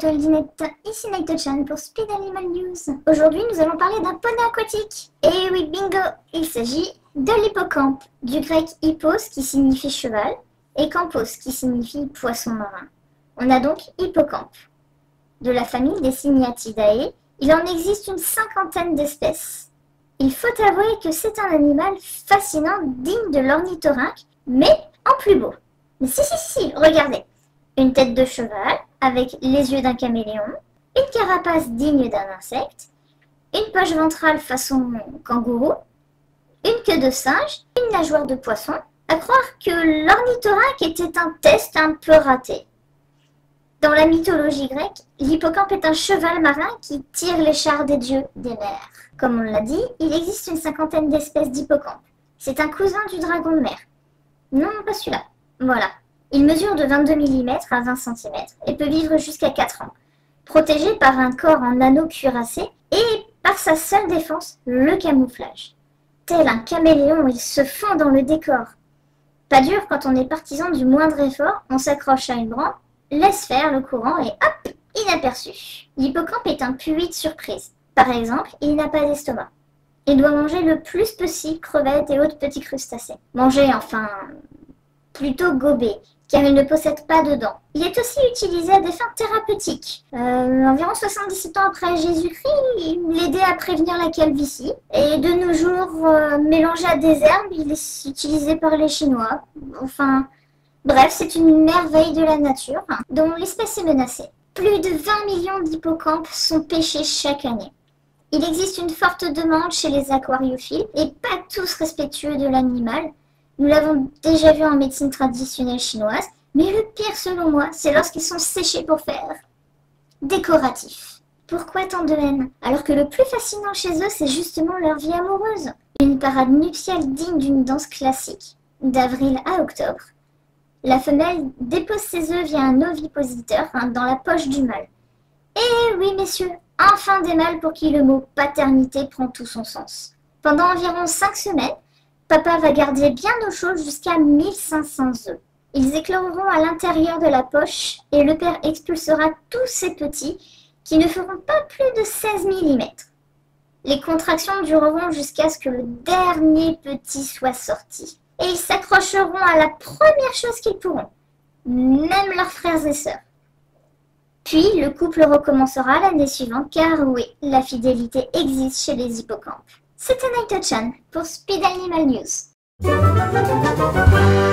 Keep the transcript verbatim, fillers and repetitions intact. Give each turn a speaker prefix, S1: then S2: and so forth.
S1: Aldinette, ici Naito-chan pour Speed Animal News. Aujourd'hui, nous allons parler d'un poney aquatique. Et oui, bingo, il s'agit de l'hippocampe, du grec hippos qui signifie cheval, et campos qui signifie poisson marin. On a donc hippocampe. De la famille des Cyniatidae, il en existe une cinquantaine d'espèces. Il faut avouer que c'est un animal fascinant, digne de l'ornithorynque, mais en plus beau. Mais si, si, si, regardez. Une tête de cheval, avec les yeux d'un caméléon, une carapace digne d'un insecte, une poche ventrale façon kangourou, une queue de singe, une nageoire de poisson. À croire que l'ornithorynque était un test un peu raté. Dans la mythologie grecque, l'hippocampe est un cheval marin qui tire les chars des dieux des mers. Comme on l'a dit, il existe une cinquantaine d'espèces d'hippocampes. C'est un cousin du dragon de mer. Non, pas celui-là. Voilà. Il mesure de vingt-deux millimètres à vingt centimètres et peut vivre jusqu'à quatre ans, protégé par un corps en anneaux cuirassés et par sa seule défense, le camouflage. Tel un caméléon, il se fond dans le décor. Pas dur quand on est partisan du moindre effort, on s'accroche à une branche, laisse faire le courant et hop, inaperçu. L'hippocampe est un puits de surprise. Par exemple, il n'a pas d'estomac. Il doit manger le plus possible crevettes et autres petits crustacés. Manger, enfin, plutôt gober, car il ne possède pas de dents. Il est aussi utilisé à des fins thérapeutiques. Euh, environ soixante-dix-sept ans après Jésus-Christ, il aidait à prévenir la calvitie. Et de nos jours, euh, mélangé à des herbes, il est utilisé par les Chinois. Enfin, bref, c'est une merveille de la nature, hein, dont l'espèce est menacée. Plus de vingt millions d'hippocampes sont pêchés chaque année. Il existe une forte demande chez les aquariophiles, et pas tous respectueux de l'animal. Nous l'avons déjà vu en médecine traditionnelle chinoise, mais le pire selon moi, c'est lorsqu'ils sont séchés pour faire décoratif. Pourquoi tant de haine? Alors que le plus fascinant chez eux, c'est justement leur vie amoureuse. Une parade nuptiale digne d'une danse classique, d'avril à octobre. La femelle dépose ses œufs via un ovipositeur, hein, dans la poche du mâle. Et oui messieurs, enfin des mâles pour qui le mot paternité prend tout son sens. Pendant environ cinq semaines, papa va garder bien au chaud jusqu'à mille cinq cents œufs. Ils écloreront à l'intérieur de la poche et le père expulsera tous ces petits qui ne feront pas plus de seize millimètres. Les contractions dureront jusqu'à ce que le dernier petit soit sorti. Et ils s'accrocheront à la première chose qu'ils pourront, même leurs frères et sœurs. Puis le couple recommencera l'année suivante car oui, la fidélité existe chez les hippocampes. C'était Naito-chan pour Speed Animal News.